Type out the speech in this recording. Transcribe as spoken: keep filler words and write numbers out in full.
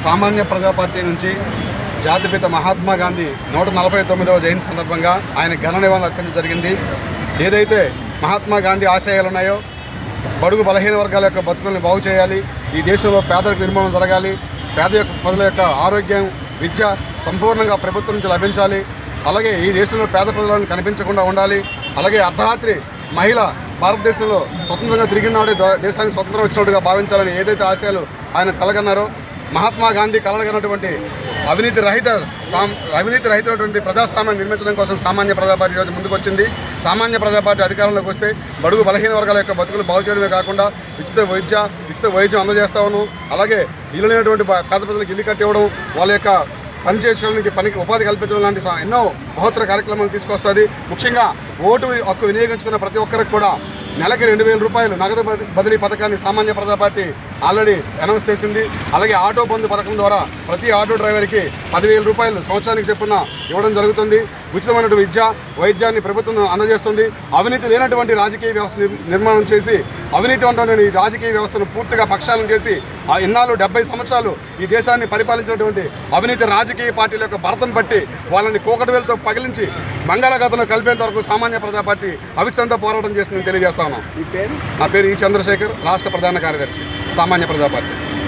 సామాన్య ప్రజా పార్టీ నుంచి జాతిపిత మహాత్మా గాంధీ నూట నలభై తొమ్మిదవ జయంతి సందర్భంగా ఆయన ఘన నివాళులు అర్పించడం జరిగింది. ఏదైతే మహాత్మా గాంధీ ఆశయాలు ఉన్నాయో బడుగు బలహీన వర్గాల యొక్క బతుకుల్ని బాగు చేయాలి, ఈ దేశంలో పేదరిక నిర్మూలన జరగాలి, పేద యొక్క ప్రజల యొక్క ఆరోగ్యం విద్య సంపూర్ణంగా ప్రభుత్వం నుంచి లభించాలి, అలాగే ఈ దేశంలో పేద ప్రజలను కనిపించకుండా ఉండాలి, అలాగే అర్ధరాత్రి మహిళ భారతదేశంలో స్వతంత్రంగా తిరిగినాడే దేశానికి స్వతంత్రం వచ్చినట్టుగా భావించాలని ఏదైతే ఆశయాలు ఆయన కలగన్నారో మహాత్మా గాంధీ కలగనటువంటి అవినీతి రహిత అవినీతి రహితమైనటువంటి ప్రజాస్వామ్యాన్ని నిర్మించడం కోసం సామాన్య ప్రజా పార్టీ ఈరోజు ముందుకు వచ్చింది. సామాన్య ప్రజా పార్టీ అధికారంలోకి వస్తే బడుగు బలహీన వర్గాల యొక్క బతుకులు బాగు చేయడమే కాకుండా ఉచిత వైద్య ఉచిత వైద్యం అందజేస్తాను, అలాగే ఇల్లు లేనటువంటి పేద ప్రజలకు ఇల్లు కట్టివ్వడం, వాళ్ళ యొక్క పని చేసుకోవడానికి పనికి ఉపాధి కల్పించడం లాంటి ఎన్నో బహుత్తర కార్యక్రమాలు తీసుకొస్తుంది. ముఖ్యంగా ఓటు హక్కు వినియోగించుకున్న ప్రతి ఒక్కరికి కూడా నెలకి రెండు వేల రూపాయలు నగదు బదిలీ పథకాన్ని సామాన్య ప్రజా పార్టీ ఆల్రెడీ అనౌన్స్ చేసింది. అలాగే ఆటో బంధు పథకం ద్వారా ప్రతి ఆటో డ్రైవర్కి పదివేల రూపాయలు సంవత్సరానికి చెప్పున ఇవ్వడం జరుగుతుంది. ఉచితమైనటువంటి విద్య వైద్యాన్ని ప్రభుత్వం అందజేస్తుంది. అవినీతి లేనటువంటి రాజకీయ వ్యవస్థ నిర్మాణం చేసి అవినీతి ఉన్నటువంటి రాజకీయ వ్యవస్థను పూర్తిగా పక్షాలను చేసి ఇన్నాళ్ళు డెబ్బై సంవత్సరాలు ఈ దేశాన్ని పరిపాలించినటువంటి అవినీతి రాజకీయ పార్టీల యొక్క భరతం పట్టి వాళ్ళని కోకటవేలతో పగిలించి బంగాళాఖాతంలో కలిపేంత వరకు సామాన్య ప్రజా పార్టీ అవిశ్రాంత పోరాటం చేస్తుందని తెలియజేస్తా ఉన్నాం. నా పేరు ఈ చంద్రశేఖర్, రాష్ట్ర ప్రధాన కార్యదర్శి సామాన్య ప్రజా పార్టీ.